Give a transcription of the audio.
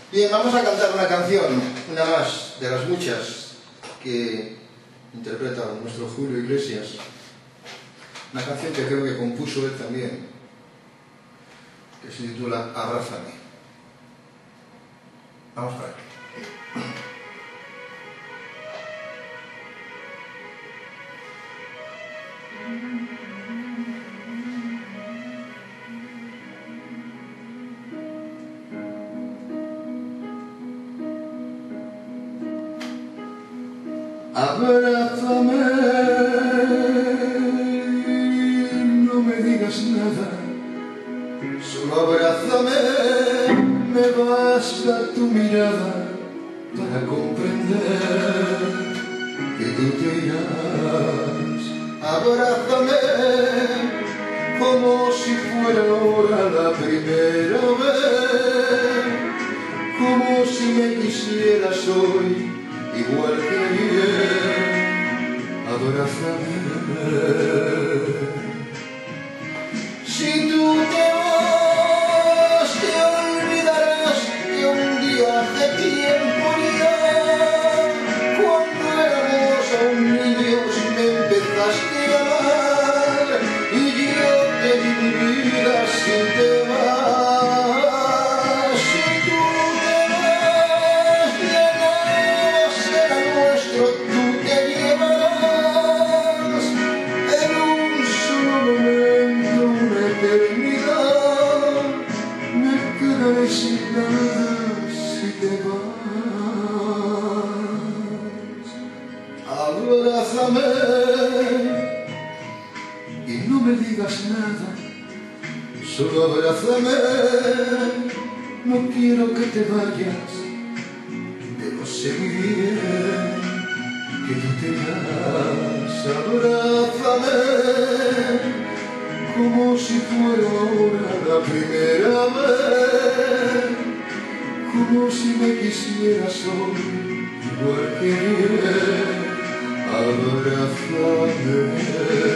Bien, vamos a cantar una canción, una más de las muchas que interpreta nuestro Julio Iglesias. Una canción que creo que compuso él también, que se titula Abrázame. Vamos para allá. Abrázame, no me digas nada, solo abrázame, me basta tu mirada para comprender que tú te irás. Abrázame, como si fuera ahora la primera vez, como si me quisieras hoy igual que ayer. Abrázame. Si tú te vas, te olvidarás que un día hace tiempo ya, cuando éramos aún niños me empezaste a amar, y yo te di mi vida si te vas. Si tú te vas, ya nada será nuestro, tú te llevarás en un solo momento una eternidad. Me quedaré sin nada si te vas. Abrázame y no me digas nada, solo abrázame. No quiero que te vayas, pero sé muy bien que tú te irás. Abrázame, como si fuera ahora la primera vez, como si me quisieras hoy igual que ayer. Abrázame.